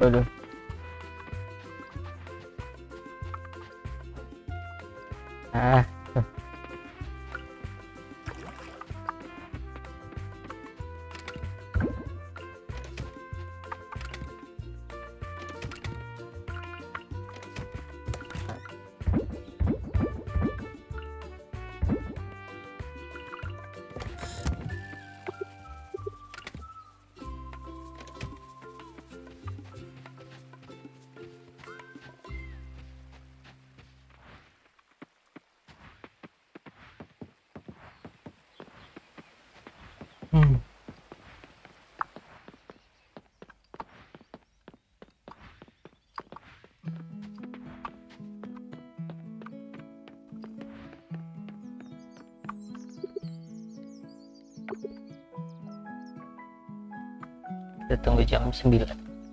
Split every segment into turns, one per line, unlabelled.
Aduh. Ah. Kita tunggu jam 9.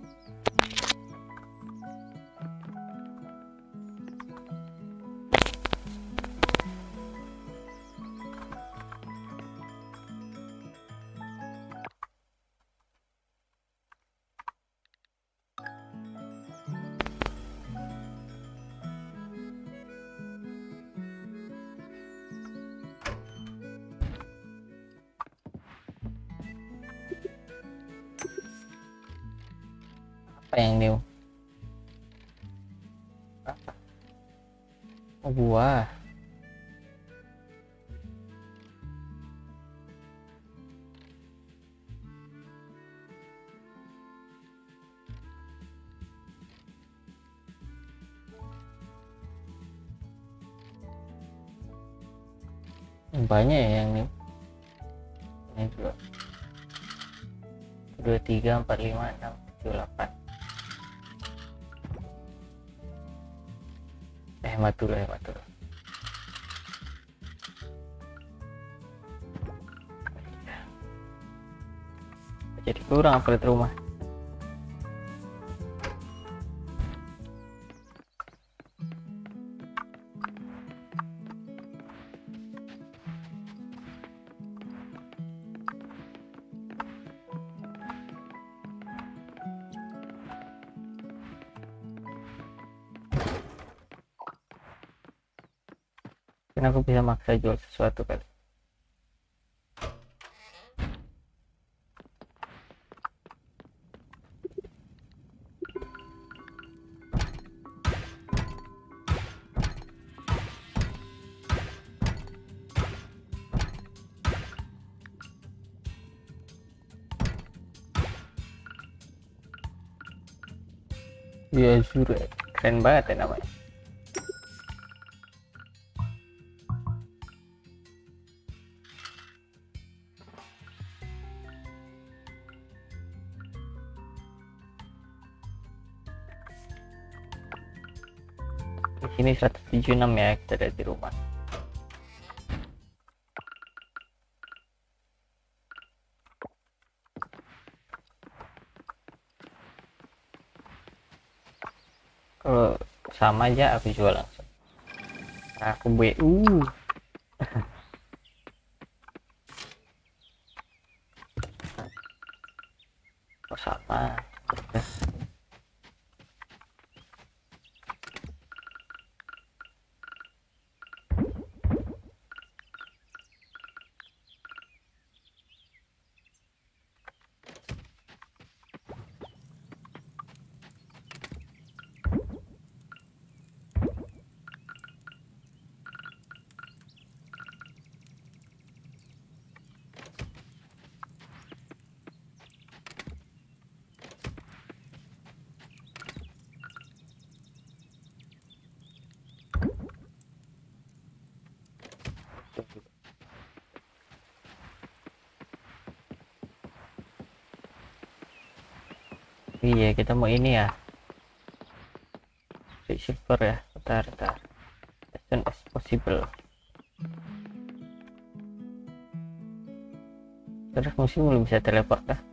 Apa yang new? Oh, buah. Banyak ya yang new. Ini juga 2, 3, 4, 5, 6, 7, 8. Hemat dulu. Jadi kurang upgrade rumah. Kan aku bisa maksa jual sesuatu kali. Iya, Azure keren banget ya namanya. Di sini 176 ya, kita ada di rumah. Kalau sama aja aku jual langsung. Aku BU. Oh, sama. Iya, kita mau ini ya, silver ya. Bentar. As soon as possible. Terus musim belum bisa teleport kah?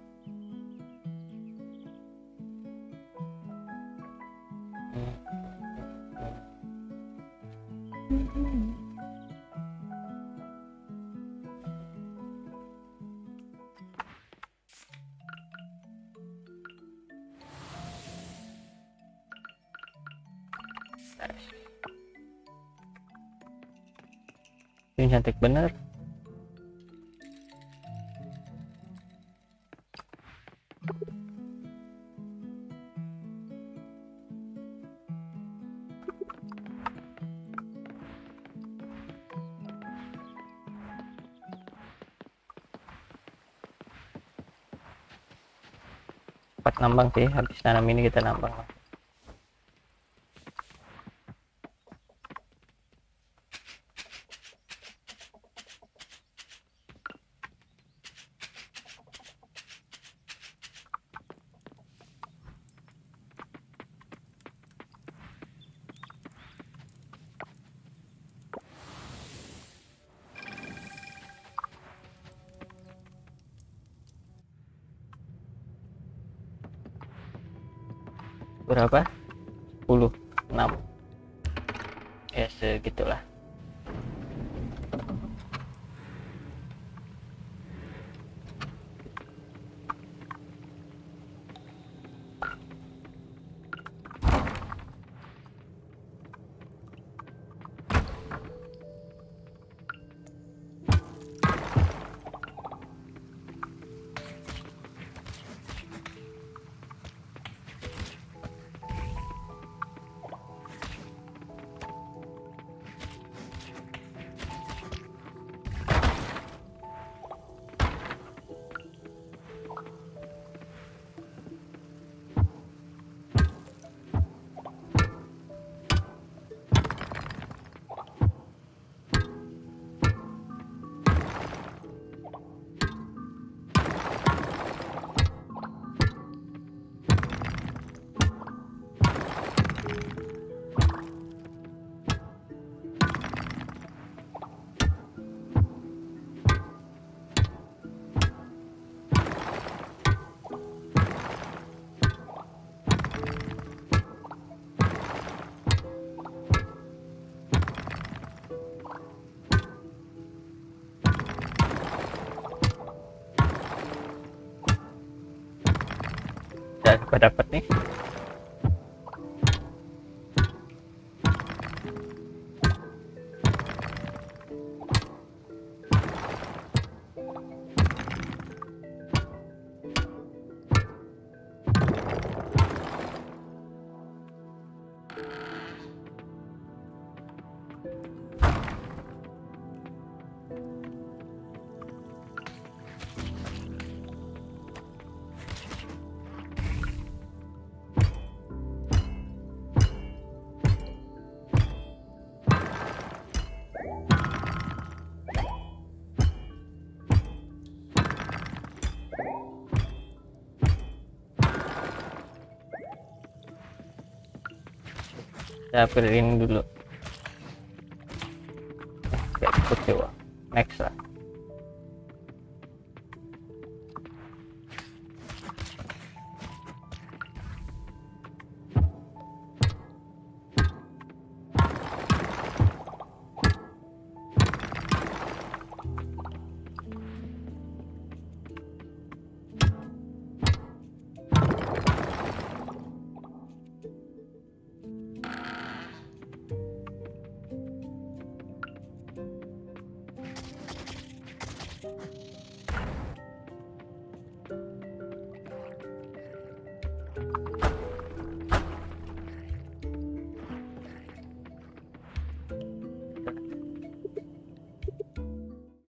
Ini cantik bener. Cepat nambang sih, habis tanam ini kita nambang. Berapa? 10, 6 ya segitulah. Udah dapat nih. Saya upgrade ini dulu. Oke, coba next lah.